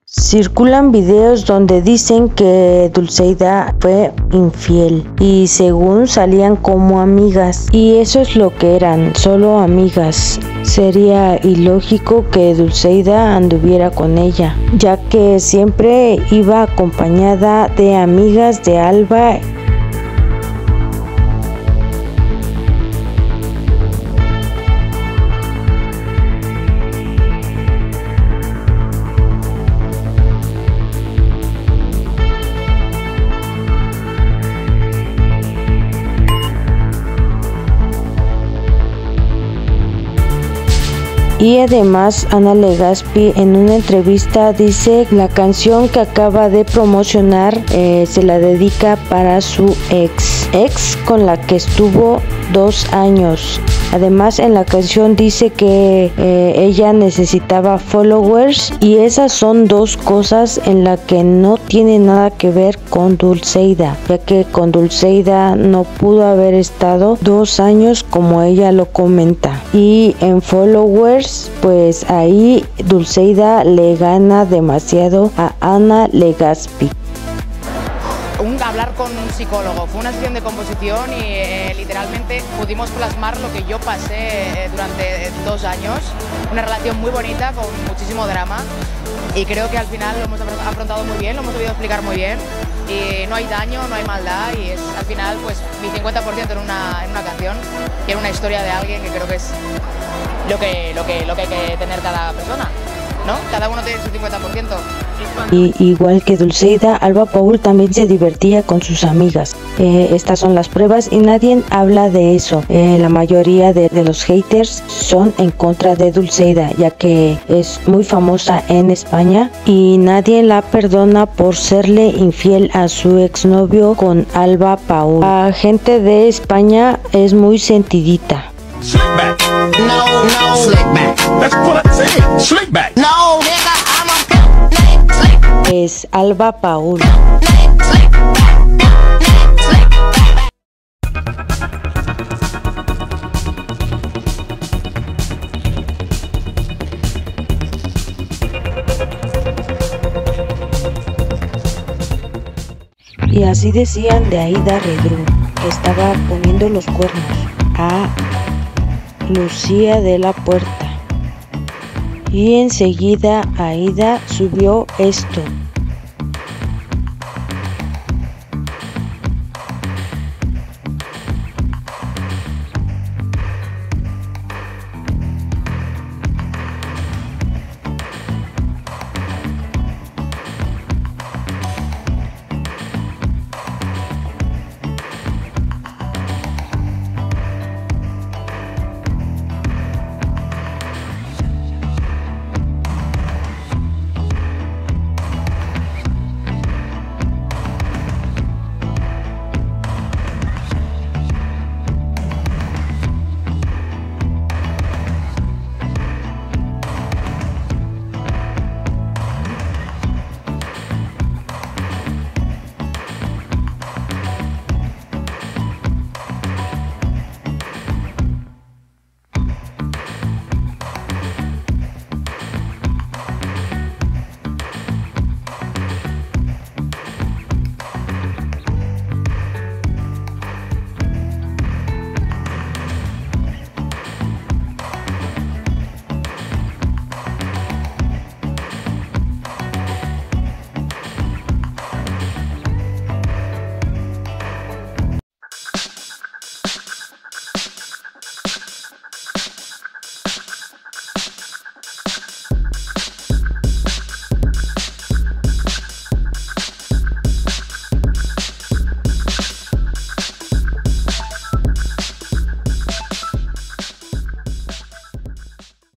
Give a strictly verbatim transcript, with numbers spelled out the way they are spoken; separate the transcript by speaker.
Speaker 1: Circulan videos donde dicen que Dulceida fue infiel y según salían como amigas, y eso es lo que eran, solo amigas. Sería ilógico que Dulceida anduviera con ella, ya que siempre iba acompañada de amigas de Alba. Y además Ana Legaspi en una entrevista dice la canción que acaba de promocionar eh, se la dedica para su ex, ex con la que estuvo dos años. Además en la canción dice que eh, ella necesitaba followers, y esas son dos cosas en las que no tiene nada que ver con Dulceida, ya que con Dulceida no pudo haber estado dos años como ella lo comenta. Y en followers, pues ahí Dulceida le gana demasiado a Ana Legaspi.
Speaker 2: Un, hablar con un psicólogo, fue una sesión de composición y eh, literalmente pudimos plasmar lo que yo pasé eh, durante dos años, una relación muy bonita con muchísimo drama, y creo que al final lo hemos afrontado muy bien, lo hemos sabido explicar muy bien, y no hay daño, no hay maldad, y es al final pues mi cincuenta por ciento en una, en una canción, y en una historia de alguien, que creo que es lo que, lo que, lo que hay que tener cada persona, ¿no? Cada uno tiene su cincuenta por ciento.
Speaker 1: Y igual que Dulceida, Alba Paul también se divertía con sus amigas. Eh, estas son las pruebas y nadie habla de eso. Eh, la mayoría de, de los haters son en contra de Dulceida, ya que es muy famosa en España y nadie la perdona por serle infiel a su exnovio con Alba Paul. La gente de España es muy sentidita.
Speaker 3: Slick back. No, no. Slick back. That's what I said. Slick back. No, nigga, I'm a pimp. Name, slick.
Speaker 1: Es Alba Paul.
Speaker 3: Name, slick back. Name, slick
Speaker 1: back. Y así decían de Aida Redru, que estaba poniendo los cuernos a Lucía de la Puerta. Y enseguida Aida subió esto.